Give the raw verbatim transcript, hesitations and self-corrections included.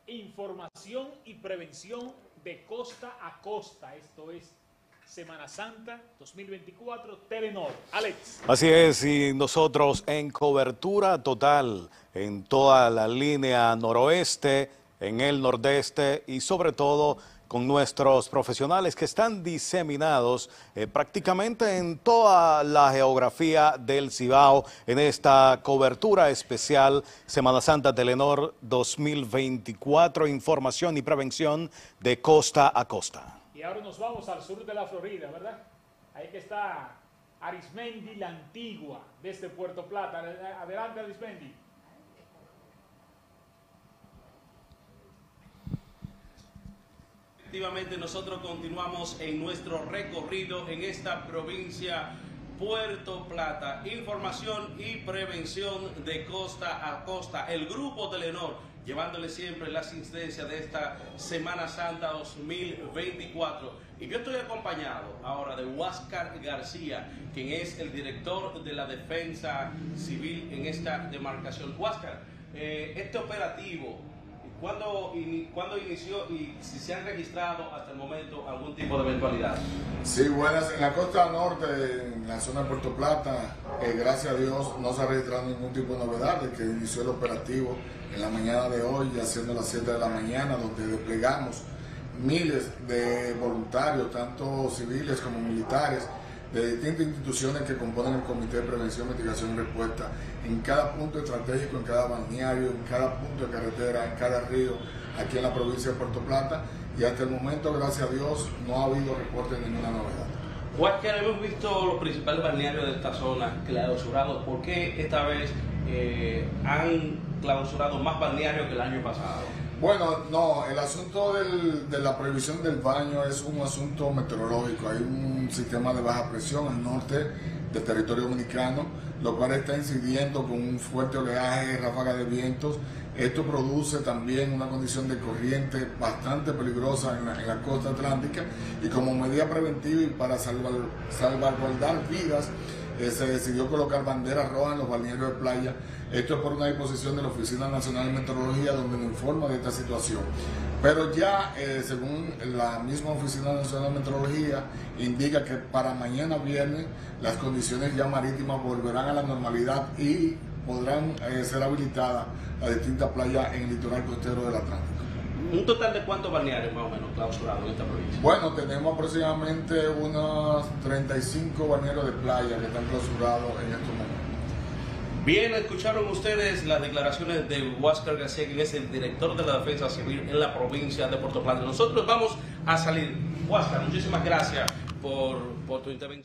información y prevención de costa a costa. Esto es Semana Santa dos mil veinticuatro, Telenor. Alex. Así es, y nosotros en cobertura total en toda la línea noroeste, en el nordeste y sobre todo con nuestros profesionales que están diseminados eh, prácticamente en toda la geografía del Cibao en esta cobertura especial Semana Santa Telenor dos mil veinticuatro, información y prevención de costa a costa. Y ahora nos vamos al sur de la Florida, ¿verdad? Ahí que está Arismendi, la Antigua, desde Puerto Plata. Adelante, Arismendi. Efectivamente, nosotros continuamos en nuestro recorrido en esta provincia Puerto Plata. Información y prevención de costa a costa. El grupo Telenor llevándole siempre la asistencia de esta Semana Santa dos mil veinticuatro. Y yo estoy acompañado ahora de Huáscar García, quien es el director de la Defensa Civil en esta demarcación. Huáscar, eh, este operativo, ¿Cuándo, in, ¿Cuándo inició y si se han registrado hasta el momento algún tipo de eventualidad? Sí, buenas. En la costa norte, en la zona de Puerto Plata, eh, gracias a Dios no se ha registrado ningún tipo de novedad desde que inició el operativo en la mañana de hoy, ya siendo las siete de la mañana, donde desplegamos miles de voluntarios, tanto civiles como militares, de distintas instituciones que componen el Comité de Prevención, Mitigación y Respuesta, en cada punto estratégico, en cada balneario, en cada punto de carretera, en cada río, aquí en la provincia de Puerto Plata, y hasta el momento, gracias a Dios, no ha habido reporte de ninguna novedad. Huáscar, hemos visto los principales balnearios de esta zona clausurados. ¿Por qué esta vez eh, han clausurado más balnearios que el año pasado? Bueno, no, el asunto del, de la prohibición del baño es un asunto meteorológico. Hay un sistema de baja presión al norte del territorio dominicano, lo cual está incidiendo con un fuerte oleaje, ráfaga de vientos. Esto produce también una condición de corriente bastante peligrosa en la, en la costa atlántica, y como medida preventiva y para salvar, salvaguardar vidas, Eh, se decidió colocar banderas rojas en los balnearios de playa. Esto es por una disposición de la Oficina Nacional de Meteorología, donde nos informa de esta situación. Pero ya, eh, según la misma Oficina Nacional de Meteorología, indica que para mañana viernes las condiciones ya marítimas volverán a la normalidad y podrán eh, ser habilitadas las distintas playas en el litoral costero del Atlántico. ¿Un total de cuántos balnearios más o menos clausurados en esta provincia? Bueno, tenemos aproximadamente unos treinta y cinco balnearios de playa que están clausurados en estos momentos. Bien, escucharon ustedes las declaraciones de Huáscar García, quien es el director de la Defensa Civil en la provincia de Puerto Plata. Nosotros vamos a salir. Huáscar, muchísimas gracias por, por tu intervención.